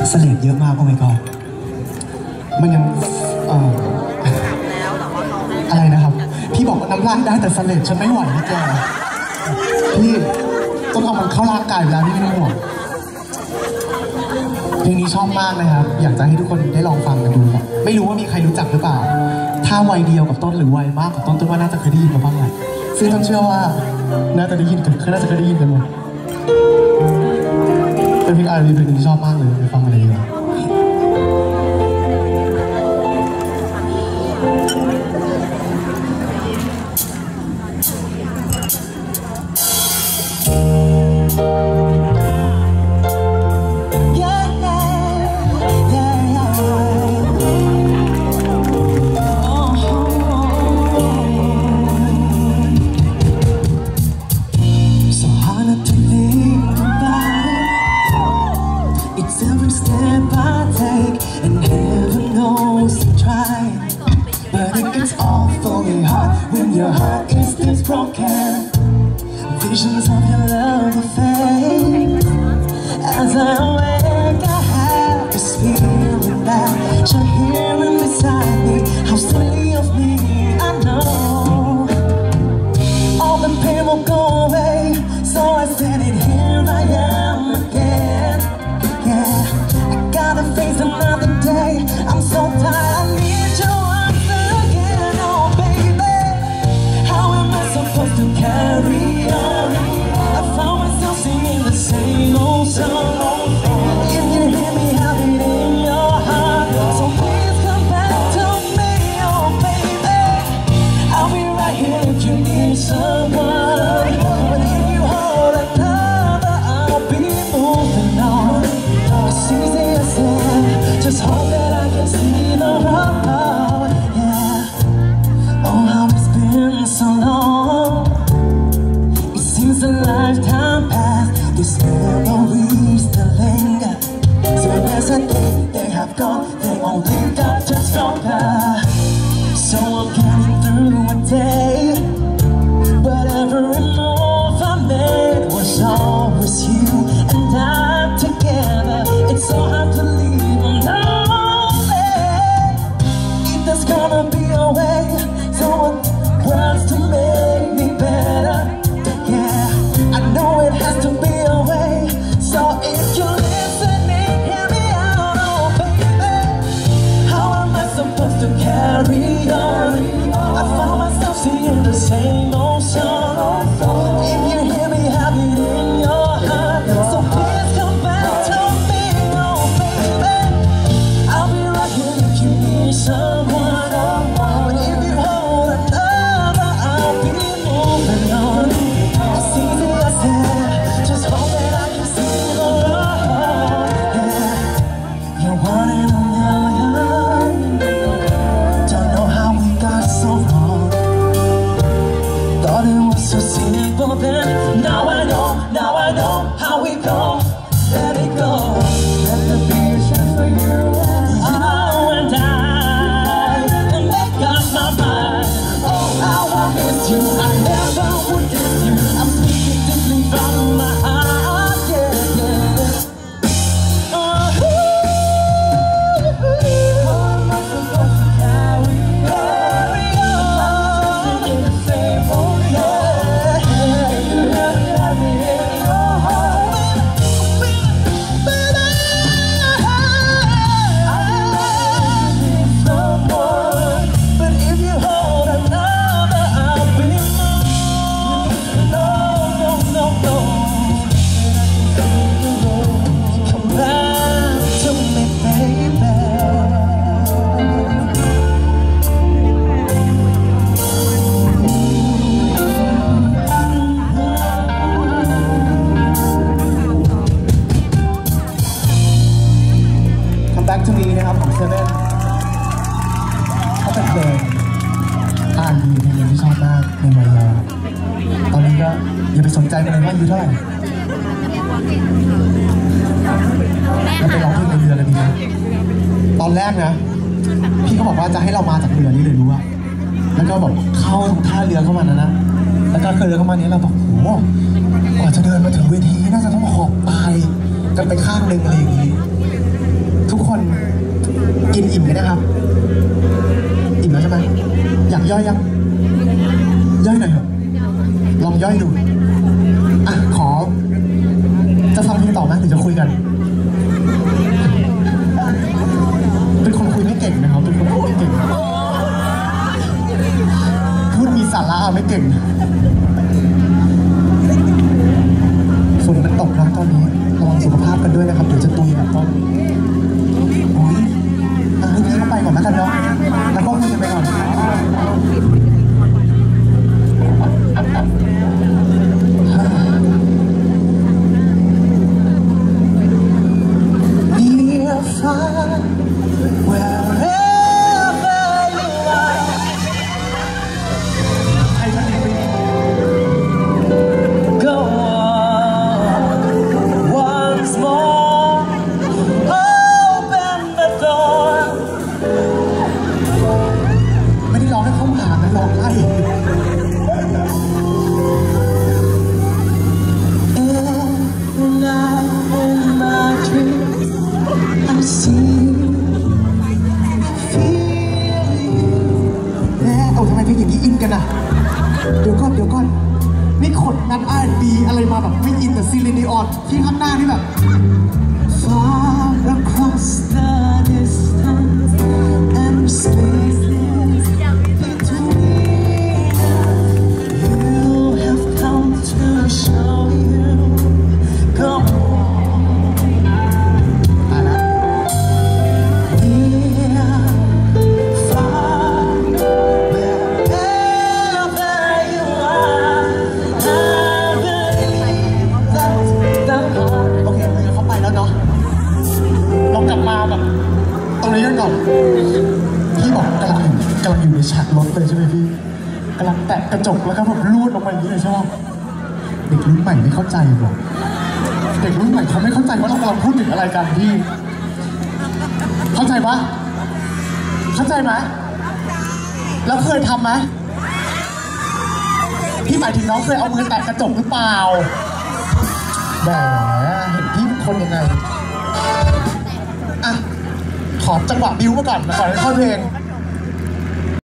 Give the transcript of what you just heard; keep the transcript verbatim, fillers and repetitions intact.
เสลดเยอะมากก็ไม่ก็มันยังเอ่ออะไรนะครับพี่บอกว่าน้ำลายได้แต่เสลดฉันไม่ไหวนะแกพี่ต้องเอามันเข้าร่างกายแล้วนี่ไม่ต้องห่วงเพลงนี้ชอบมากนะครับอยากจะให้ทุกคนได้ลองฟังกันดูครับไม่รู้ว่ามีใครรู้จักหรือเปล่าถ้าวัยเดียวกับต้นหรือวัยมากกว่าต้นต้นว่าน่าจะเคยได้ยินมาบ้างแหละซึ่งต้นเชื่อว่าน่าจะได้ยินกันน่าจะเคยได้ยินกันหมดเป็นเพลงอะไรเพลงที่ชอบมากเลยไปฟังกันเลยดีกว่าYour heart is this broken. Visions of your love will fade. As I awake, I have this feeling that you're here and beside me. How silly of me, I know. All the pain will go away, so I said it, here I am again. Yeah, I gotta face another day. I'm so tired, I need you once again. Oh baby, how am I supposed to carry on? I found myself singing the same old song. If you hear me, have it in your heart, so please come back to me, oh baby. I'll be right here if you need someone. But if you hold another, I'll be moving on. It's easy as said, just hope that I can see the road. Yeah, oh how it's been so long. It seems a lifetime passed. These memories still linger. So as a day they have gone, they only got just stronger. So I'm getting through a day, but every move I made was always you and I together. It's so hard to leave them lonely. If there's gonna be a way, so what words to make me better? Yeah, I know it has to be a way. So if you're listening, hear me out, oh baby. How am I supposed to carry on? I found myself singing the same old song. If you hear me, have it in your heart, so please come back to me, oh baby. I'll be right here if you need someone. But if you hold another, I'll be moving on. It's easy as that, just hope that I can see the road. Yeah, you're one in a million. Don't know how we got so wrong. Thought it was so simple then. Now I know, now I know how we go. Let it go. Let the beat shine for you and I. And I, and make up my mind. Oh, how I miss you. I never would miss you. I'm speaking deeply from my heart. Yeah, yeah. Oh, how am I supposed to carry on? In the same old yeah. You have it, have it in your heart. But I, I need someone. But if you hold another, I'll be moved. No, no, no, no. Come back to me, baby. Come back to me นะครับของเซเว่นเขาเป็นเพลงอ่านดีเพลงที่ชอบมากในวัยเยาว์ตอนนี้ก็อย่าไปสนใจมันเลยว่าอายุเท่าไหร่แล้วไปร้องเพลงในเรือเลยดีนะตอนแรกนะพี่เขาบอกว่าจะให้เรามาจากเรือนี้เลยรู้ว่าแล้วก็บอกเข้าท่าเรือเข้ามานะนะแล้วก็เคยเรือเข้ามานี้เราบอกโหกว่าจะเดินมาถึงเวทีน่าจะต้องหอบตายกันไปข้างหนึ่งอะไรอย่างนี้นะครับอิ่มแล้วใช่ไหมอยากย่อยยังย่อยหน่อยเถอะลองย่อยดูอ่ะขอจะฟังเพลงต่อไหมหรือจะคุยกันเป็นคนคุยไม่เก่งนะครับเป็นคนพูดไม่เก่งพูดมีสาระไม่เก่งฝนมันตกนะตอนนี้ระวังสุขภาพกันด้วยนะครับเดี๋ยวจะตุยแบบต้นโอ้ยอ่ะให้พี่เข้าไปก่อนแล้วกันเนาะแล้วก็คุยกันไปก่อนเดี๋ยวก่อนเดี๋ยวก่อนนี่ขดนัด อาร์ แอนด์ บี อะไรมาแบบไม่อินแต่ซีลินีออนที่ข้างหน้านี่แบบ Far across the distance and spaces between you have come to show you comeก่อนพี่บอกกำลังกำลังอยู่ในฉากรถเลยใช่ไหมพี่กำลังแตะกระจกแล้วก็แบบลูดลงไปอย่างนี้เลยใช่ไหมเด็กรุ่นใหม่ไม่เข้าใจหรอกเด็กรุ่นใหม่เขาไม่เข้าใจว่าเรากำลังพูดถึงอะไรกันพี่เข้าใจปะเข้าใจไหมแล้วเคยทำไหมพี่หมายถึงน้องเคยเอามือแตะกระจกหรือเปล่าแหมเห็นพี่เป็นคนยังไงอ่ะขอจังหวะบิ้วมาก่อนก่อนเข้าเพลง